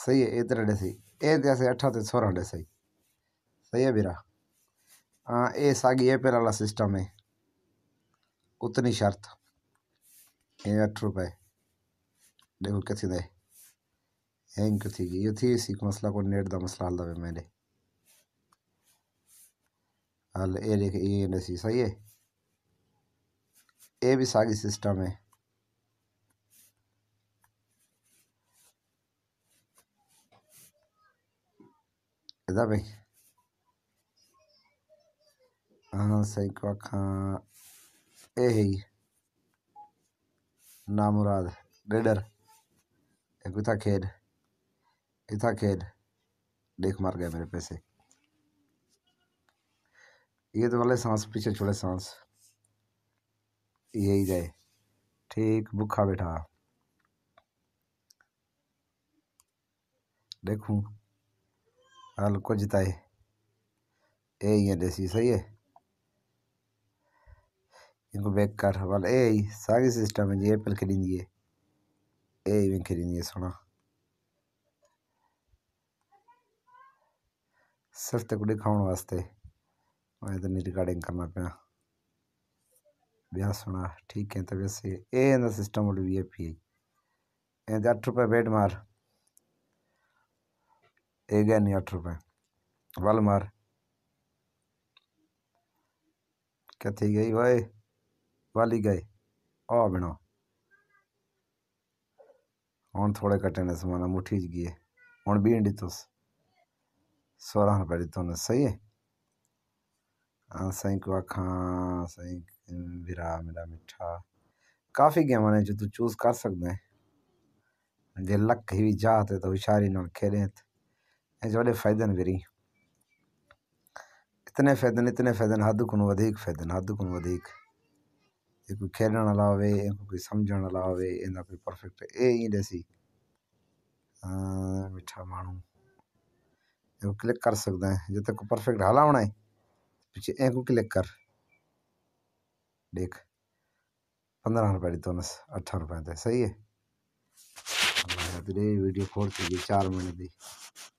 सही है इधर डे सही ए जैसे 8 ते 16 डे सही सही है बीरा। हाँ ये सागी ए वाला सिस्टम है उतनी शर्त ये 8 रुपए देखो कितनी दे हैंग कथी की ये थी सी मसला को नेट दा मसला हल दवे मेरे हल ए देख ये नसी सही है ये भी सागी सिस्टम है इधर भाई। हाँ सही को आखा ए है नामुराद रेडर एक इथा खेद देख मार गया मेरे पैसे ये तो वाले सांस पीछे छोड़े सांस यही जाए ठीक भूखा बैठा देखूं हाल को जिताए ए ये देसी सही है इनको बैक कर वाल ए सारी सिस्टम है ये पल खेली दिए ए इवें खेली दिए सोना सिर्फ तक दिखाने वास्ते मैं तो नहीं रिकॉर्डिंग करना पाया ब्याह सुना ठीक है तो वैसे ए ना सिस्टम वाली वीआईपी है 8 रुपए बैठ मार ए गया नहीं 8 रुपए वाल मार क्या थी गई भाई वाली गए आ बिना हूँ थोड़े कटे ने समाना मुठी च गए हूँ 20 दितोस 16 रुपए दितो सही है। हाँ सही को आखा सही विरा मेरा मिठा काफ़ी गेम ने जो तू चूज कर सकते हैं जे लक ही भी जाते तो हुशारी नाल खेलें जो बड़े फायदे ने विरी इतने फायदे हद को वधिक फायदे हद को वधिक कोई खेलने वाला हो कोई समझण वाला हो इनका कोई परफेक्ट ए ही देसी मिठा मानू क्लिक कर सकते हैं जिते को परफेक्ट हलावना है पीछे ए को क्लिक कर देख 15 रुपए दी तो 8 रुपए सही है वीडियो खोल चुकी 4 महीने की।